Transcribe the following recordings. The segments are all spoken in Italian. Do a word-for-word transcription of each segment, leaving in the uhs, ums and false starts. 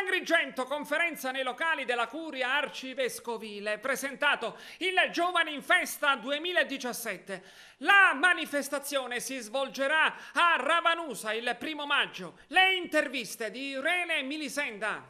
Agrigento, conferenza nei locali della Curia Arcivescovile, presentato il Giovani in Festa duemiladiciassette. La manifestazione si svolgerà a Ravanusa il primo maggio. Le interviste di Irene Milisenda.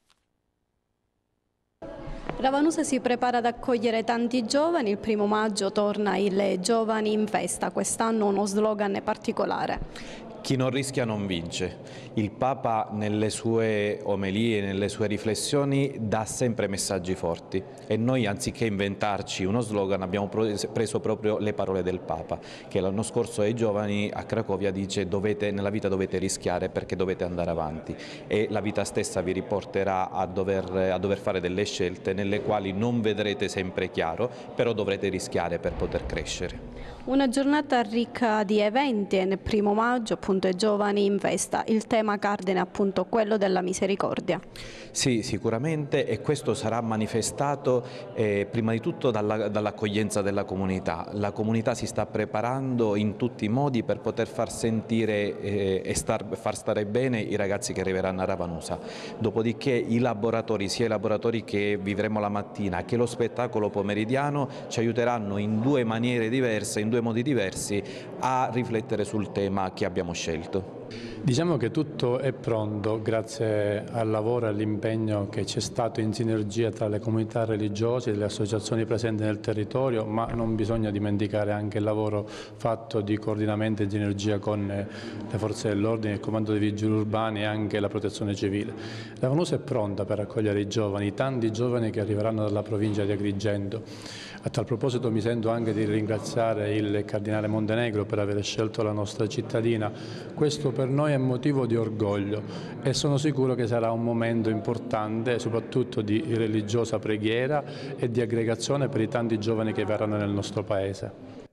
Ravanusa si prepara ad accogliere tanti giovani, il primo maggio torna il Giovani in Festa, quest'anno uno slogan particolare. Chi non rischia non vince. Il Papa nelle sue omelie, nelle sue riflessioni dà sempre messaggi forti e noi anziché inventarci uno slogan abbiamo preso proprio le parole del Papa che l'anno scorso ai giovani a Cracovia dice dovete, nella vita dovete rischiare perché dovete andare avanti e la vita stessa vi riporterà a dover, a dover fare delle scelte nelle quali non vedrete sempre chiaro, però dovrete rischiare per poter crescere. Una giornata ricca di eventi e nel primo maggio appunto i Giovani in Festa, il tema cardine è appunto quello della misericordia. Sì, sicuramente, e questo sarà manifestato eh, prima di tutto dalla, dall'accoglienza della comunità. La comunità si sta preparando in tutti i modi per poter far sentire eh, e star, far stare bene i ragazzi che arriveranno a Ravanusa. Dopodiché i laboratori, sia i laboratori che vivremo la mattina che lo spettacolo pomeridiano ci aiuteranno in due maniere diverse, in due modi diversi a riflettere sul tema che abbiamo scelto. Diciamo che tutto è pronto grazie al lavoro e all'impegno che c'è stato in sinergia tra le comunità religiose e le associazioni presenti nel territorio, ma non bisogna dimenticare anche il lavoro fatto di coordinamento e sinergia con le forze dell'ordine, il comando dei vigili urbani e anche la protezione civile. Ravanusa è pronta per accogliere i giovani, i tanti giovani che arriveranno dalla provincia di Agrigento. A tal proposito mi sento anche di ringraziare il Cardinale Montenegro per aver scelto la nostra cittadina. Questo per noi è motivo di orgoglio e sono sicuro che sarà un momento importante soprattutto di religiosa preghiera e di aggregazione per i tanti giovani che verranno nel nostro Paese.